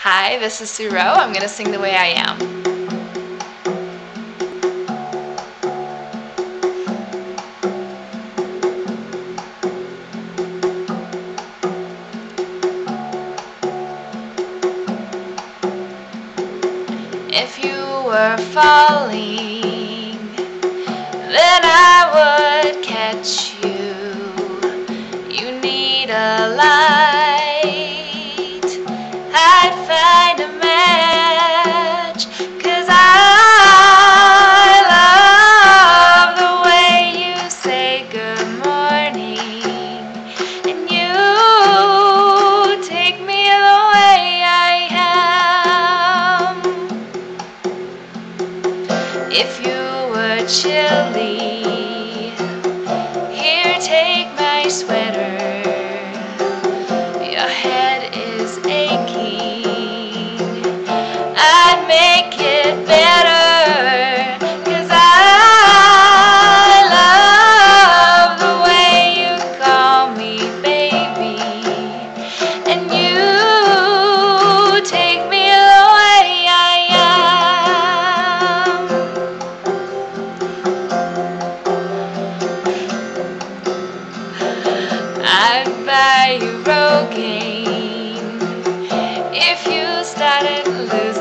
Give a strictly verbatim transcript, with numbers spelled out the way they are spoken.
Hi, this is Rowe. I'm going to sing The Way I Am. If you were falling, then I would catch you. You need a light, I'd find a match, 'cause I love the way you say good morning, and you take me the way I am. If you were chilly, here, take my sweater. Your head is aching, I'd make it better, 'cause I love the way you call me baby, and you take me the way I am. I'd buy you Rogaine if you started losing